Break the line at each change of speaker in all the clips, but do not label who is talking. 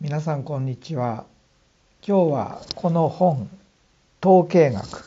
皆さんこんにちは。今日はこの本統計学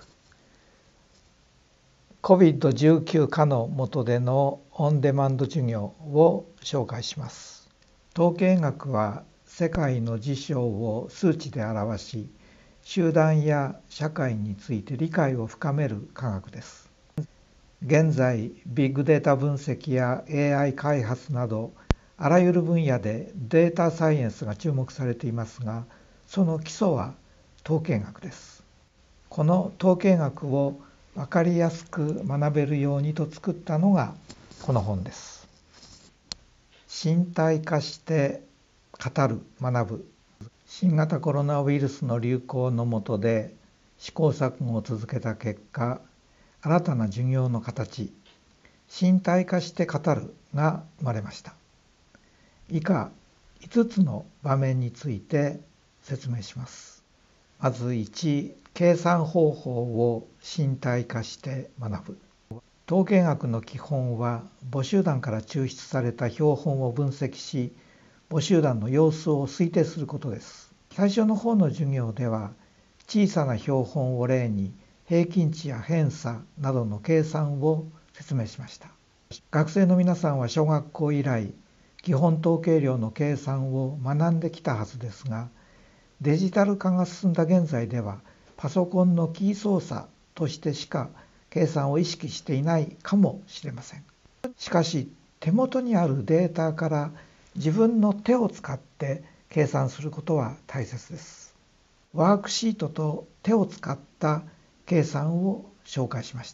COVID-19 下の下でのオンデマンド授業を紹介します。統計学は世界の事象を数値で表し、集団や社会について理解を深める科学です。現在ビッグデータ分析や AI 開発などあらゆる分野でデータサイエンスが注目されていますが、その基礎は統計学です。この統計学を分かりやすく学べるようにと作ったのがこの本です。身体化して語る、学ぶ。新型コロナウイルスの流行の下で試行錯誤を続けた結果、新たな授業の形、身体化して語るが生まれました。以下5つの場面について説明します。まず1、計算方法を身体化して学ぶ。統計学の基本は母集団から抽出された標本を分析し、母集団の様子を推定することです。最初の方の授業では小さな標本を例に平均値や偏差などの計算を説明しました。学生の皆さんは小学校以来基本統計量の計算を学んできたはずですが、デジタル化が進んだ現在ではパソコンのキー操作としてしか計算を意識していないかもしれません。しかし手元にあるデータから自分の手を使って計算することは大切です。ワークシートと手を使った計算を紹介しました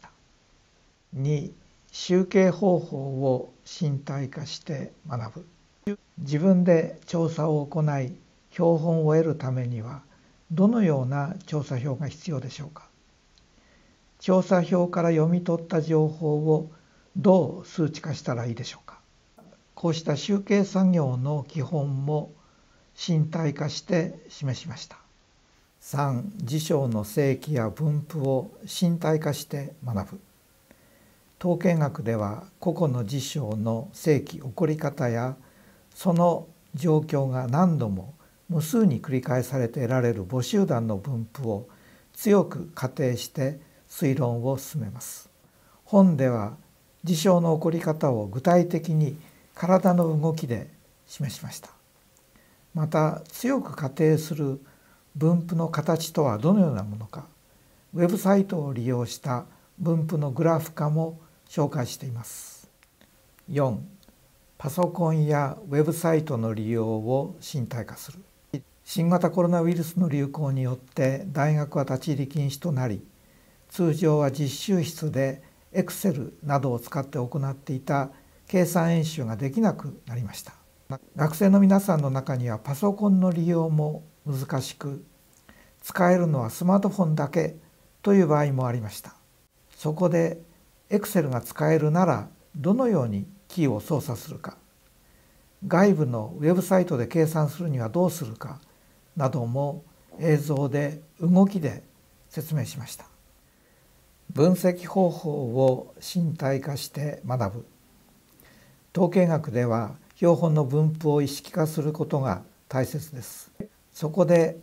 。2、集計方法を身体化して学ぶ。自分で調査を行い標本を得るためにはどのような調査票が必要でしょうか。調査票から読み取った情報をどう数値化したらいいでしょうか。こうした集計作業の基本も身体化して示しました。3、事象の正規や分布を身体化して学ぶ。統計学では個々の事象の正規、起こり方やその状況が何度も無数に繰り返されて得られる母集団の分布を強く仮定して推論を進めます。本では事象の起こり方を具体的に体の動きで示しました。また強く仮定する分布の形とはどのようなものか、ウェブサイトを利用した分布のグラフ化も紹介しています。4、パソコンやウェブサイトの利用を身体化する。新型コロナウイルスの流行によって大学は立ち入り禁止となり、通常は実習室で Excel などを使って行っていた計算演習ができなくなりました。学生の皆さんの中にはパソコンの利用も難しく、使えるのはスマートフォンだけという場合もありました。そこでExcel が使えるならどのようにキーを操作するか、外部のウェブサイトで計算するにはどうするかなども映像で動きで説明しました。分析方法を身体化して学ぶ。統計学では標本の分布を意識化することが大切です。そこで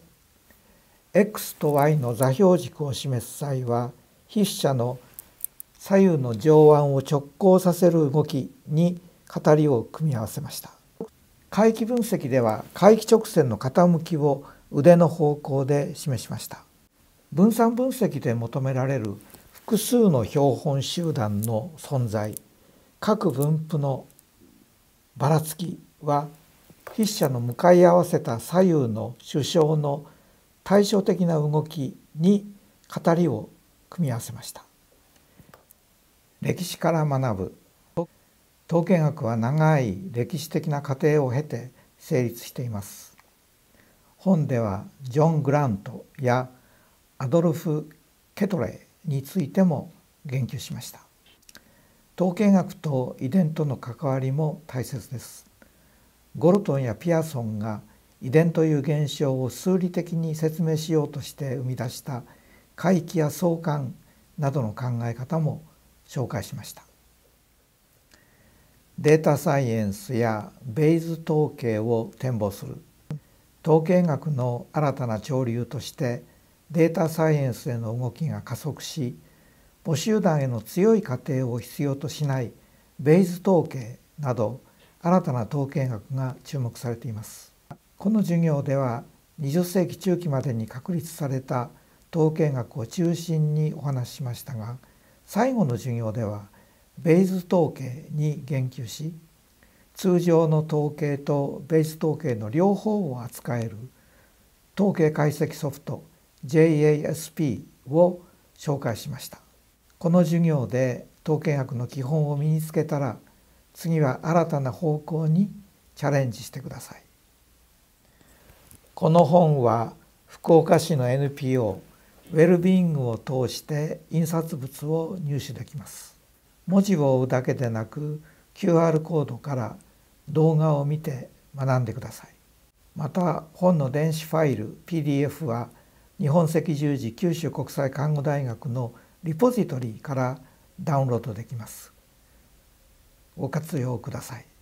X と Y の座標軸を示す際は筆者の左右の上腕を直行させる動きに語りを組み合わせました。回帰分析では回帰直線の傾きを腕の方向で示しました。分散分析で求められる複数の標本集団の存在、各分布のばらつきは筆者の向かい合わせた左右の主将の対照的な動きに語りを組み合わせました。歴史から学ぶ。統計学は長い歴史的な過程を経て成立しています。本ではジョン・グラントやアドルフ・ケトレーについても言及しました。統計学と遺伝との関わりも大切です。ゴルトンやピアソンが遺伝という現象を数理的に説明しようとして生み出した回帰や相関などの考え方も紹介しました。データサイエンスやベイズ統計を展望する。 統計学の新たな潮流としてデータサイエンスへの動きが加速し、母集団への強い過程を必要としないベイズ統計など新たな統計学が注目されています。この授業では20世紀中期までに確立された統計学を中心にお話ししましたが、最後の授業ではベイズ統計に言及し、通常の統計とベイズ統計の両方を扱える統計解析ソフト JASP を紹介しました。この授業で統計学の基本を身につけたら、次は新たな方向にチャレンジしてください。この本は福岡市の NPO ウェルビーイングを通して印刷物を入手できます。文字を追うだけでなく QR コードから動画を見て学んでください。また本の電子ファイル PDF は日本赤十字九州国際看護大学のリポジトリからダウンロードできます。ご活用ください。